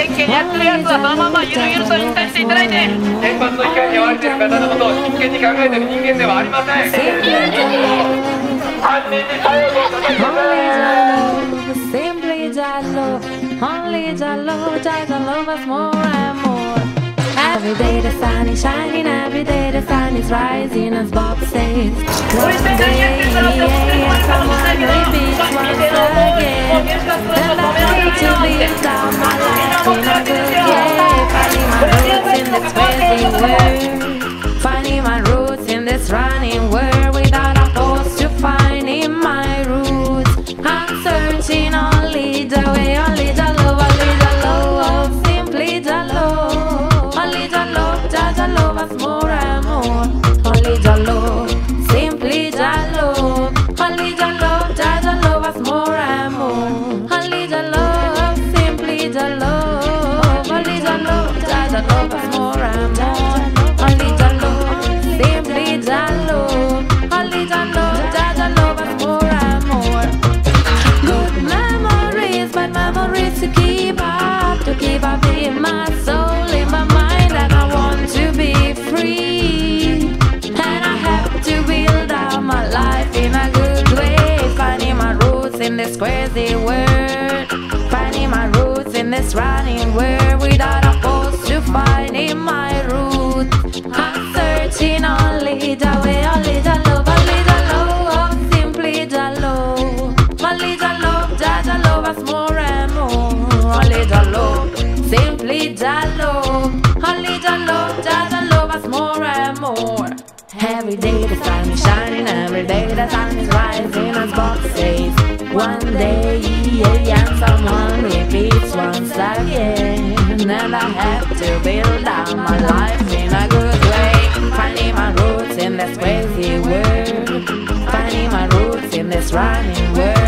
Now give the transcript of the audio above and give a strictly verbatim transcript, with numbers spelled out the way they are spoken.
元気にやってるやつはそのままゆるゆると引退していただいて、原発の機械に追われている方のことを真剣に考えている人間ではありません。犯人に最後を叩きなさい。 Simply Jalo, only Jalo, Jalo love us more and more. Every day the sun is shining, every day the sun is rising, as Bob says. One day, someone will be once again. And I need to live down my life in a good way. Finding my roots in this crazy world. Finding my roots in this running world without a pause to finding my roots. I'm searching only the way, only the love, only the love of simply the love. Only the love, just the love us more and more. Only the love, simply the love. Only the love, just the love us more and more. Only the love, simply the love. Only the love, just the love us more and more. Only the love, simply the love. Only the love, just the love us more and more. Good memories, but memories to keep up, to keep up in my soul, in my mind, and I want to be free. And I have to build out my life in a good way, finding my roots in this crazy world, finding my roots in this running world without a pause to finding my roots. I'm searching only the way, only the love, only the love of simply the love. Only the love, just the love us more and more. Only the love, simply the love. Only the love, just the love us more and more. Every day the sun is shining, every day the sun is rising, as Bob says. One day, yeah, and someone repeats once again. And I have to build out my life in a good way, finding my roots in this crazy world, finding my roots in this running world.